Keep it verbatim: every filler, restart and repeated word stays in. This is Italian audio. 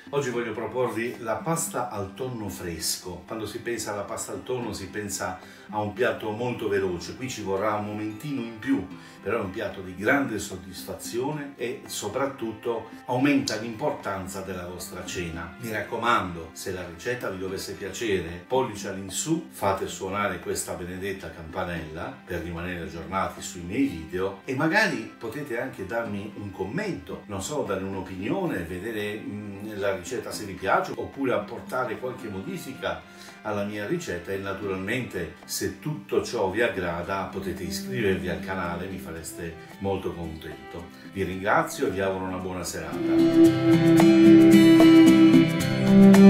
Oggi voglio proporvi la pasta al tonno fresco. Quando si pensa alla pasta al tonno si pensa a un piatto molto veloce, qui ci vorrà un momentino in più, però è un piatto di grande soddisfazione e soprattutto aumenta l'importanza della vostra cena. Mi raccomando, se la ricetta vi dovesse piacere, pollice all'insù, fate suonare questa benedetta campanella per rimanere aggiornati sui miei video e magari potete anche darmi un commento, non so, dare un'opinione, vedere mh, la ricetta se vi piace oppure apportare qualche modifica alla mia ricetta e naturalmente se tutto ciò vi aggrada potete iscrivervi al canale, mi fareste molto contento. Vi ringrazio e vi auguro una buona serata.